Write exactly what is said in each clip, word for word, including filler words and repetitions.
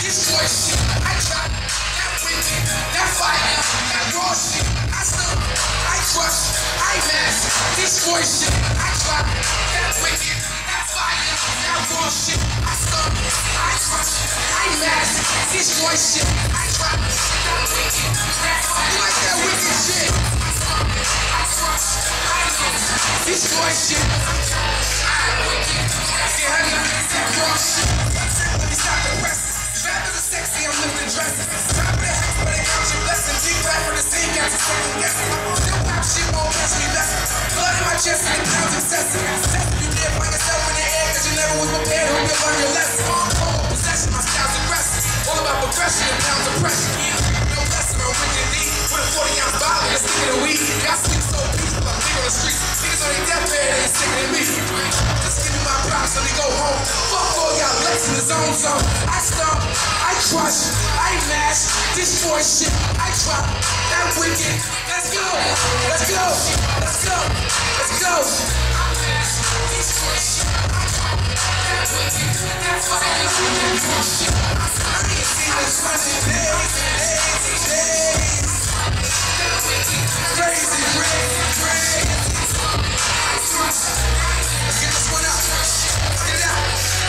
destroy shit. I drop that wicked, that fire, that raw shit. I stump, I crush, I mash, destroy shit. I drop that wicked, that fire, that raw shit. I stump, I crush, I mash, destroy shit. I drop that wicked, that fire. You like that wicked shit? I stump, I crush, I mash, destroy shit. I wicked, that honey, that raw shit. Let me stop the rest. Rappers are sexy, I'm lifting dresses. Top of the house, but it counts your blessings. Deep back for the same got you second guessing. Still pop shit won't catch me lesson. Blood in my chest and the pounds excessive. Testing you live by yourself in the air, cause you never was prepared. Hope you learn your lesson. Home possession, my style's aggressive. All about progression and pounds of pressure. No lesson, I'm wicked deep. With a forty ounce bottle, you're sticking to weed. Y'all sleep so peaceful, I'm big on the streets. Niggas on their deathbed, they ain't sticking to me. Just give me my props, let me go home. Fuck all y'all legs in the zone zone. I stomp, I crush, I mash, destroy shit. I drop that wicked. Let's go, let's go, let's go, let's go. I mash, destroy shit. I drop that wicked, that fire, that raw shit. I ain't seen this Sunday days, days, days. That wicked, crazy, crazy, crazy. I crush. Let's get this one out. Get it out.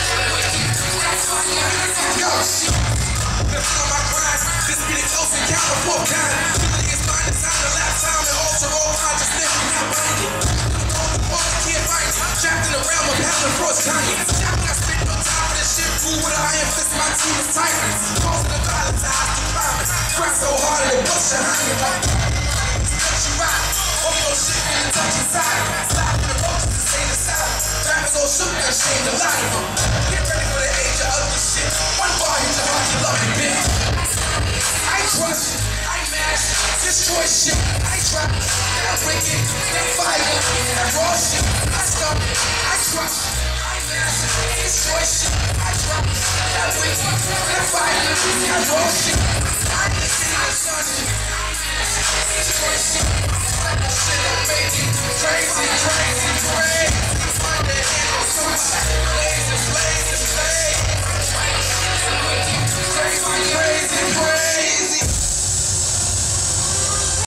Yo, left on my grind. This be the close encounter for kind. Feeling is mine, it's time to last time and alter all consciousness. We not binding. All the kid fight. Trapped in the realm of having frost time. Shot when I spit no time for this shit. Fool with an iron fist, my team is tight. Causing the violence, I have to find it. Crack so hard and it bust your hand. Let you ride. All your shit in the touch inside. Slide in the roaches to stay inside. Rappers all shook and ashamed to lie to them. Get ready for the age of ugly shit. One bar hit your heart, you love it, bitch. I crush, I mash, destroy shit. I drop that wicked, that fire, that raw shit. I stomp, I crush, I mash, destroy shit. I drop that wicked, that fire, that raw shit. I can see the sun. Destroy shit. Shit I'm making crazy, crazy, crazy. Find the end of switch. Blaze and blaze and blaze.